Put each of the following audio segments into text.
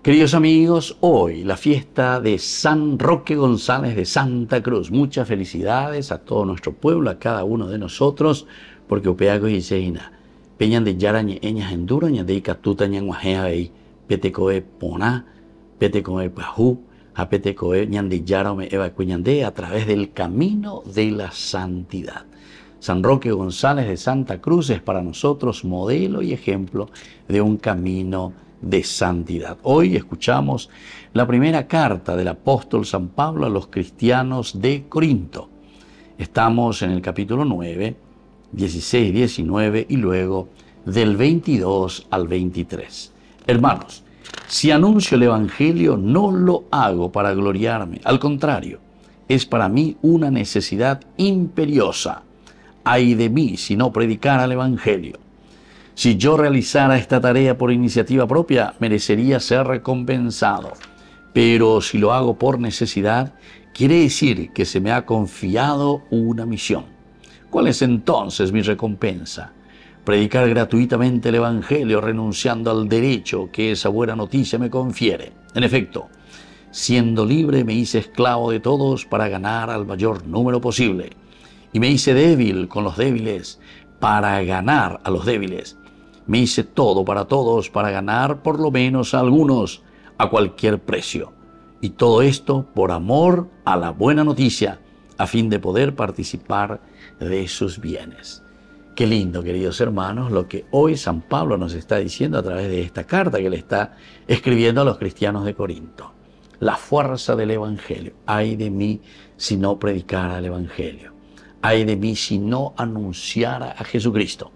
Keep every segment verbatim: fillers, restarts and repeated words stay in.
Queridos amigos, hoy la fiesta de San Roque González de Santa Cruz. Muchas felicidades a todo nuestro pueblo, a cada uno de nosotros, porque upeago y seina. Peñan de yarañe eñas enduro, ña de catuta ñan guajea y petecoe pona, petecoe pajú, a petecoe ñan de yarame eva cuñande a través del camino de la santidad. San Roque González de Santa Cruz es para nosotros modelo y ejemplo de un camino de santidad. Hoy escuchamos la primera carta del apóstol San Pablo a los cristianos de Corinto. Estamos en el capítulo nueve, dieciséis, diecinueve y luego del veintidós al veintitrés. Hermanos, si anuncio el Evangelio no lo hago para gloriarme, al contrario, es para mí una necesidad imperiosa. Ay de mí si no predicara el Evangelio. Si yo realizara esta tarea por iniciativa propia, merecería ser recompensado. Pero si lo hago por necesidad, quiere decir que se me ha confiado una misión. ¿Cuál es entonces mi recompensa? Predicar gratuitamente el Evangelio, renunciando al derecho que esa buena noticia me confiere. En efecto, siendo libre me hice esclavo de todos para ganar al mayor número posible. Y me hice débil con los débiles para ganar a los débiles. Me hice todo para todos para ganar por lo menos a algunos a cualquier precio. Y todo esto por amor a la buena noticia, a fin de poder participar de sus bienes. Qué lindo, queridos hermanos, lo que hoy San Pablo nos está diciendo a través de esta carta que le está escribiendo a los cristianos de Corinto. La fuerza del Evangelio. Ay de mí si no predicara el Evangelio. Ay de mí si no anunciara a Jesucristo.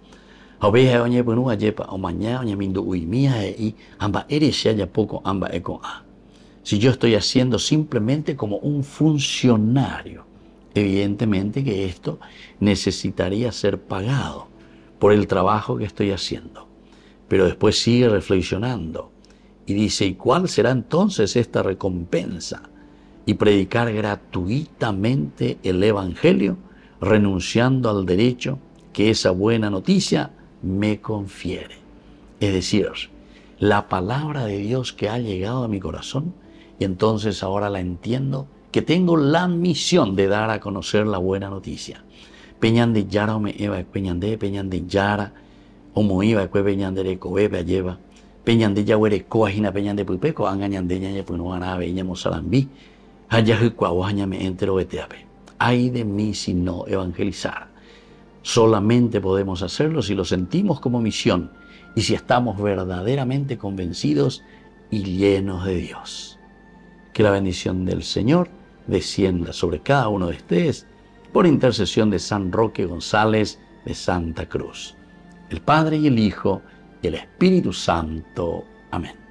Si yo estoy haciendo simplemente como un funcionario, evidentemente que esto necesitaría ser pagado por el trabajo que estoy haciendo. Pero después sigue reflexionando y dice, ¿y cuál será entonces esta recompensa? Y predicar gratuitamente el Evangelio, renunciando al derecho que esa buena noticia me confiere. Es decir, la palabra de Dios que ha llegado a mi corazón, y entonces ahora la entiendo, que tengo la misión de dar a conocer la buena noticia. Peñan de yara o me eva, peñan de, peñan de yara, o mo iba, que peñan de recobebe, lleva, peñan de yahuere, coajina, peñan de puipeco, angañan de ñaña, pues no van a ver, ñamos salambí, hayajucua, me entero veteape. Ay de mí si no evangelizar. Solamente podemos hacerlo si lo sentimos como misión y si estamos verdaderamente convencidos y llenos de Dios. Que la bendición del Señor descienda sobre cada uno de ustedes por intercesión de San Roque González de Santa Cruz. El Padre y el Hijo y el Espíritu Santo. Amén.